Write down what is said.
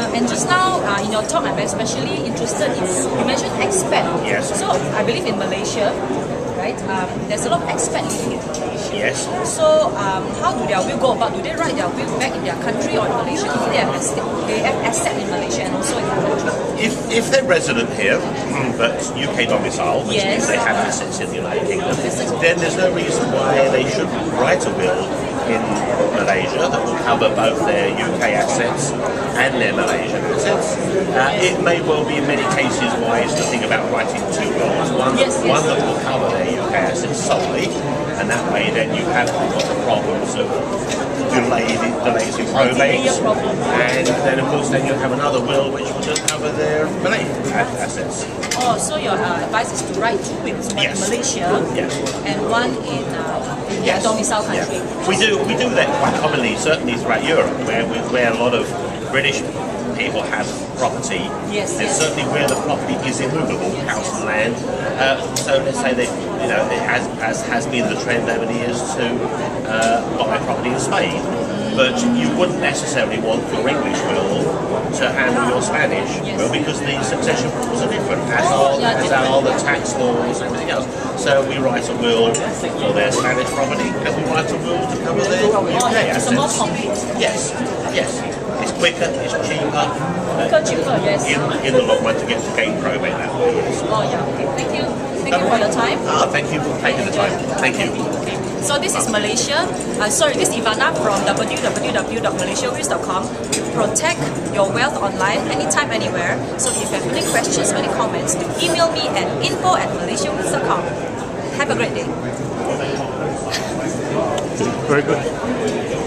And just now, in your talk, I'm especially interested in, you mentioned expat. Yes. So I believe in Malaysia, right, there's a lot of expat living in Malaysia. Yes. So how do their will go about? Do they write their will back in their country or in Malaysia if they have asset in Malaysia and also in their country? If they're resident here, but UK domicile, which means Yes. they have assets in the United Kingdom, then there's no reason why they should write a will in Malaysia that will cover both their UK assets and their Malaysian assets. It may well be in many cases wise to think about writing two wills, one that will cover their UK assets solely, and that way then you haven't got the problems of delays in probate, and then of course then you have another will which will just cover their Malaysian assets. Oh, so your advice is to write two wills, one in Malaysia and one in their domicile country. Yeah. We do that quite commonly, certainly throughout Europe, where a lot of British people have property. Yes. There's certainly where the property is immovable, house and land. So let's say that it has been the trend over the years to buy property in Spain. But you wouldn't necessarily want your English will to handle your Spanish will, because the succession rules are different, as are the tax laws and everything else. So we write a will for their Spanish property, and we write a will to cover their UK assets. It's more complete. Yes. It's quicker, it's cheaper. Cheaper, yes. In the long run to gain probate that way. Yes. Oh yeah, okay. Thank you. Thank you for your time. Thank you for taking the time. Thank you. Okay. So this is Malaysia. This is Ivana from www.malaysiawills.com. Protect your wealth online, anytime, anywhere. So if you have any questions, any comments, do email me at info@malaysiawills.com. Have a great day. Very good.